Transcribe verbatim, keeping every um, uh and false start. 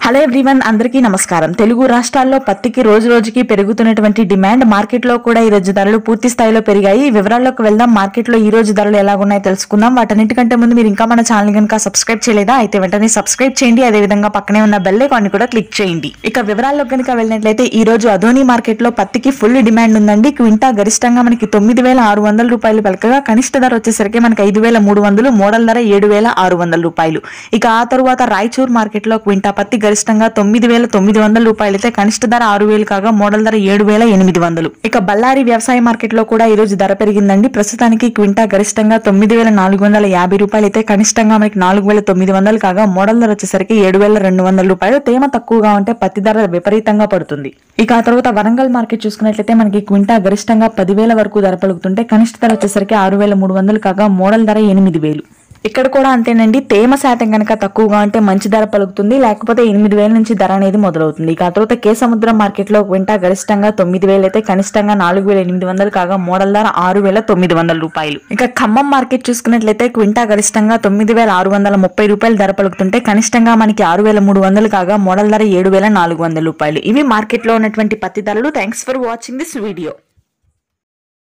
Hello everyone, అందరికీ నమస్కారం. తెలుగు రాష్ట్రాల్లో పత్తికి రోజు రోజుకి పెరుగుతున్నటువంటి డిమాండ్, మార్కెట్ లో కూడా ఈ రోజు ధరలు పూర్తి స్థాయిలో పెరిగాయి. ఈ వివరాల్లోకి వెళ్దాం. మార్కెట్ లో ఈ రోజు ధరలు ఎలాగున్నాయో తెలుసుకుందాం. వాటన్నిటికంటే ముందు మీరు ఇంకా మన ఛానల్ కనుక సబ్స్క్రైబ్ చేయలేదా అయితే వెంటనే సబ్స్క్రైబ్ చేయండి. అదే విధంగా పక్కనే ఉన్న బెల్ ఐకాన్ కూడా క్లిక్ చేయండి. ఇక వివరాల్లోకి కనుక వెళ్ళినట్లయితే ఈ రోజు అదోని మార్కెట్ లో పత్తికి ఫుల్ డిమాండ్ ఉందండి. క్వింటా గరిష్టంగా మనకి తొమ్మిది వేల ఆరు వందల రూపాయలు పలకగా, కనిష్ట ధర వచ్చేసరికి మనకి ఐదు వేల మూడు వందలు, మోడల్ ధర ఏడు వేల ఆరు వందల రూపాయలు. ఇక ఆ తరువాత రాయచూర్ మార్కెట్ లో క్వింటా పత్తి గరిష్టంగా తొమ్మిది వేల తొమ్మిది వందల రూపాయలు అయితే కనిష్ట ధర ఆరు వేలు కాగా, మోడల్ ధర ఏడు వేల ఎనిమిది వందలు. ఇక బళ్ళారి వ్యవసాయ మార్కెట్ లో కూడా ఈ రోజు ధర పెరిగిందండి. ప్రస్తుతానికి క్వింటా గరిష్టంగా తొమ్మిది వేల నాలుగు వందల యాభై రూపాయలు అయితే కనిష్టంగా మనకి నాలుగు వేల తొమ్మిది వందలు కాగా, మోడల్ ధర వచ్చేసరికి ఏడు వేల రెండు వందల రూపాయలు. తేమ తక్కువగా ఉంటే పత్తి ధర విపరీతంగా పడుతుంది. ఇక ఆ తర్వాత వరంగల్ మార్కెట్ చూసుకున్నట్లయితే మనకి క్వింటా గరిష్టంగా పదివేల వరకు ధర పలుకుతుంటే, కనిష్ట ధర వచ్చేసరికి ఆరు వేల మూడు వందలు కాగా, మోడల్ ధర ఎనిమిది వేలు. ఇక్కడ కూడా అంతేనండి. తేమ శాతం కనుక తక్కువగా ఉంటే మంచి ధర పలుకుతుంది, లేకపోతే ఎనిమిది వేల నుంచి ధర అనేది మొదలవుతుంది. ఇక ఆ తర్వాత కే సముద్రం మార్కెట్ లో క్వింటా గరిష్టంగా తొమ్మిది వేలు అయితే కనిష్టంగా నాలుగు వేల ఎనిమిది వందలు కాగా, మోడల్ ధర ఆరు వేల తొమ్మిది వందల రూపాయలు. ఇక ఖమ్మం మార్కెట్ చూసుకున్నట్లయితే క్వింటా గరిష్టంగా తొమ్మిది వేల ఆరు వందల ముప్పై రూపాయలు ధర పలుకుతుంటే, కనిష్టంగా మనకి ఆరు వేల మూడు వందలు కాగా, మోడల్ ధర ఏడు వేల నాలుగు వందల రూపాయలు. ఇవి మార్కెట్ లో ఉన్నటువంటి పత్తి ధరలు. Thanks for watching this video.